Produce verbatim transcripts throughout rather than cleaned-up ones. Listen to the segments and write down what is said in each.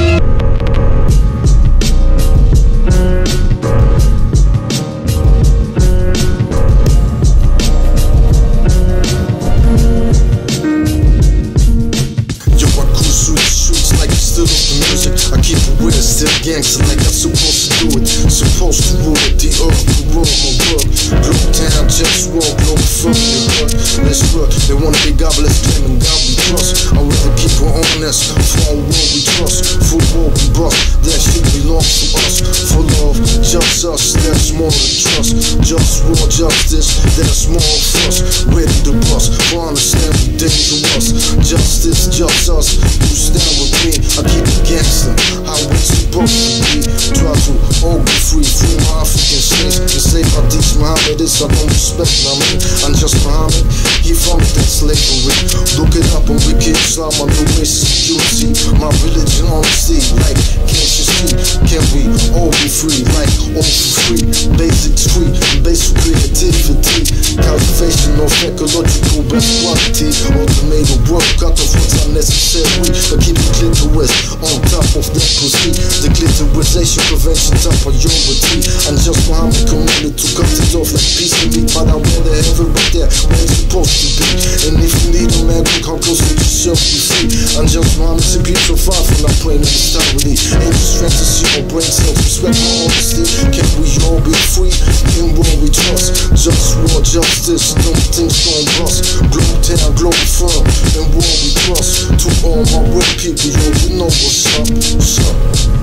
Gangster like I'm supposed to do it, supposed to rule it, the earth, the world, my work. Globe town, JustWar, Globalfirm, they work, let's work. They wanna be God, let's claim and God we trust. I'd rather keep her honest, for our world we trust. For war we bust, that shit belongs to us. For love, just us, that's more than trust. JustWar, justice, that's more of us. Ready to bust, for understand we dangerous. Justice, just us, you stand with me. I keep it gangster, how we supposed to be. Try to all be free, free my African slaves. Enslaved by these Mohammedists, I don't respect Muhammad. I'm just Muhammad, he founded that slavery. Look it up on Wiki Islam, my new race security. My religion honesty, like can't you see? Can we all be free, like all for free? Basics free, basic creativity. Cultivation of ecological best quality. Automated work, cut off what's unnecessary. But keep the clitoris on top of that pussy. The clitorisation prevention top priority. I'm just Muhammad commanded to cut it off like piece of meat. But I rather have it right there where it's supposed to be. And if you need a man, come close to yourself, be free. I'm just Muhammad to be so far from that plane of authority. Ain't the strength to see my brain cells, respect my honesty. Can we all be free? In what we trust. JustWar, justice, no things gon' bust. Globe town, Globalfirm, and what we trust. To all my real people, yo, you know what's up, what's up.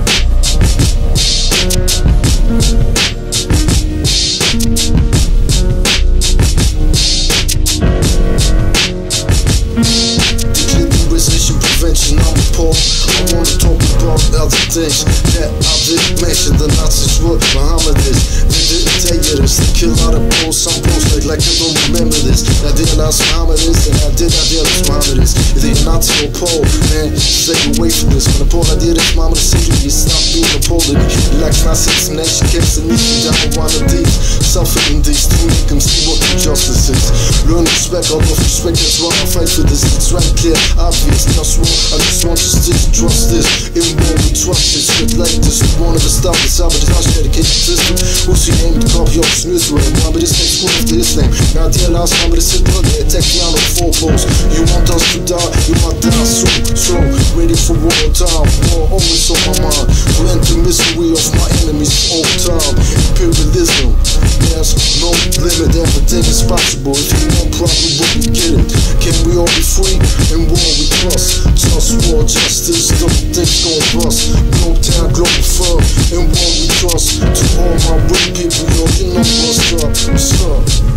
Declinisation prevention, I'm appalled. I wanna talk about other things that I didn't mention. The Nazis were Mohammedists. They didn't tell you this. They kill out of posts, some posts like, like I don't remember this. I did not Mohammedists, and I did not deal with Mohammedists. If they're Nazi or Pole, man, stay away from this. When the Pole I did this, Mohammed said you stop being a Pole to me. Like Nazis, and she kept the need down one of these. Suffering these to make them see what the justice is. Learn respect, all of respect, that's why I fight for this. It's right clear, obvious, just wrong. I just want you to trust this. In war we trust it, spit like this. We wanted to stop this, I would just dedicated system. Who's your name to copy up Smith way? Mohammed is next one after his name. Now the last Mohammed is sitting on the attack down on four posts. You want us to die, you might die soon. So, ready for war time, war always on my mind. To end the misery of my enemies all time. Imperialism, there's no limit, everything is possible. If you want problem, we get it. Can we all be free? In war we trust. JustWar, justice, no things gon' bust. Globe town, Globalfirm, in war we trust. To all my real people, yo, you know what's up, what's up.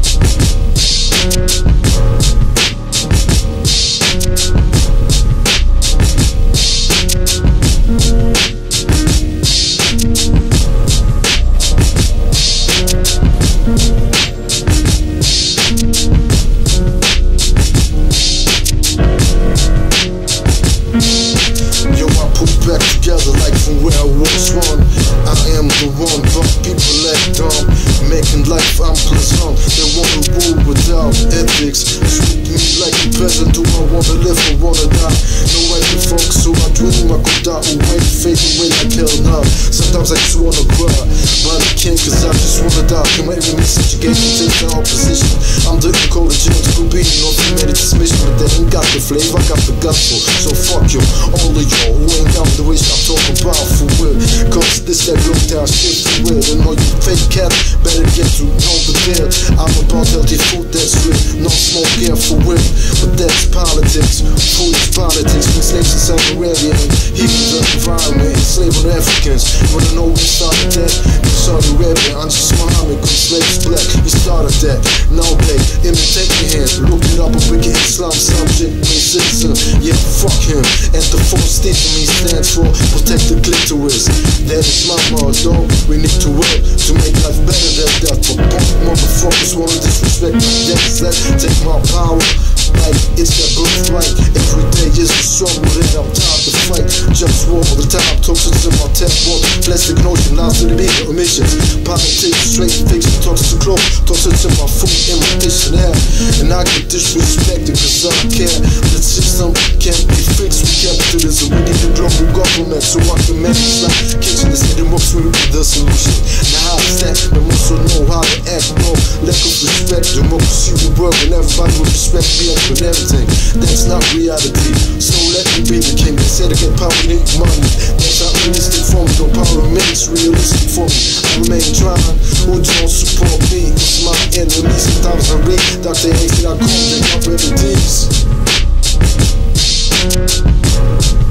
Back together like from where I was one. I am the one, but people act dumb, making life unpleasant. They wanna rule without ethics. Treat me like a peasant. Do I wanna live or wanna die? No way to fuck, so I dream I could die away, fade away like hell now. Sometimes I just wanna cry, but I can't cause I just wanna die. Can my enemies subjugate and take the opposition? I'm the encoded James Corbin, no made a dismission, but they ain't got the flavor, I got the gusto. So fuck you, all of y'all who ain't got the wish I'm talking about for real. Cause this that look down shit for real. And all you fake cats better get to know the deal. I'm about healthy food that's real, no smoke here for real. But that's politics, food is politics. When slaves in Saudi Arabia and healing the environment, enslaving Africans. Wanna know who started that? In Saudi Arabia, I'm just Muhammad, cause slaves black. He started that, now they imitate me here. Look it up on Wiki Islam, subject, citizen. Yeah, fuck him. And the force teaching me stands for protect the clitoris. That is my motto. We need to work to make life better than that. For punk motherfuckers wanna disrespect my death. Let take my power like it's their birthright. Every day is a struggle that I'm tired to fight. Just war all the time. Toxins in my tap walk, plastic notion, now to the bigger emissions. Politics, straight fiction, toxic to clothes, toxins in my food, in my dish and hair. And I get disrespected cause I care. The system can't be fixed with capitalism. We need a global government so I can manage like kitchen instead of most with the solution. Now how is that? But also know how to act, no lack of respect. Democracy will work and everybody will respect me up with everything. That's not reality. So let me be the king. They say to get power, you need money. That's not realistic for me. Though power remains realistic for me. I remain trying. Who don't support me? It's my enemy. Sometimes I read Doctor Aint that I call them my remedies.